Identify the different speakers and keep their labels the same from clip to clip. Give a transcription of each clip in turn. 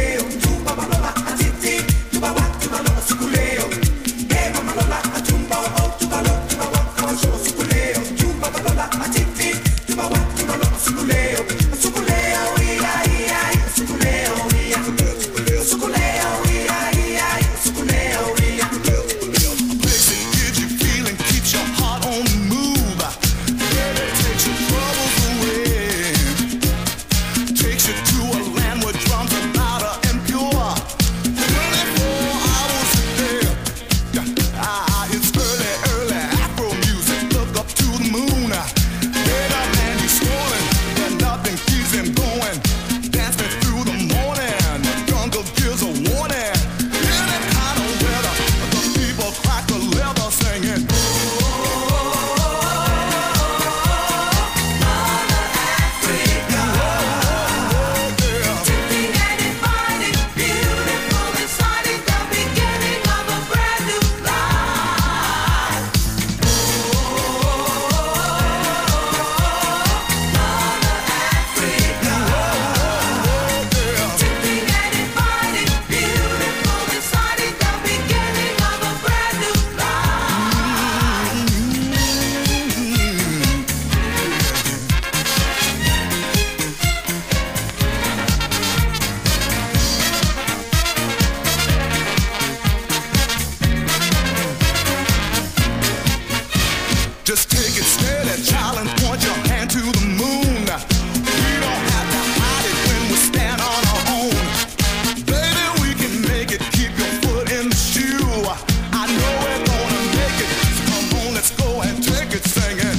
Speaker 1: Just take it steady, child, and point your hand to the moon. We don't have to hide it when we stand on our own. Baby, we can make it, keep your foot in the shoe. I know we're gonna make it, so come on, let's go and take it singing.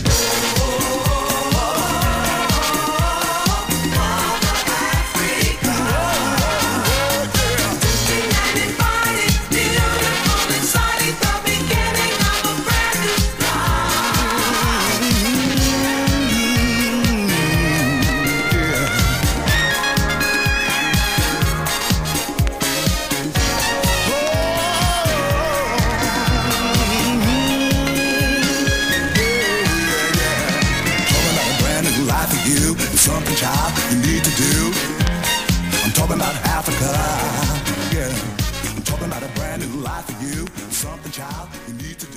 Speaker 1: Something, child, you need to do. I'm talking about Africa, yeah. I'm talking about a brand new life for you. Something, child, you need to do.